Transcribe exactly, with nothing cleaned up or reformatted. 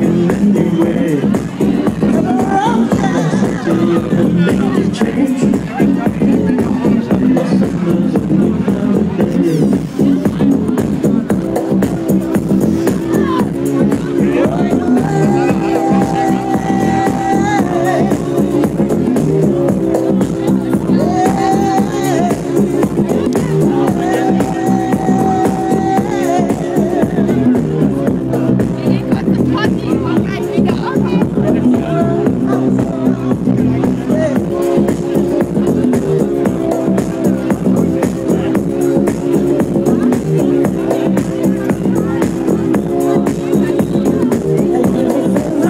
in any way. Come around, yeah. City of the lady change.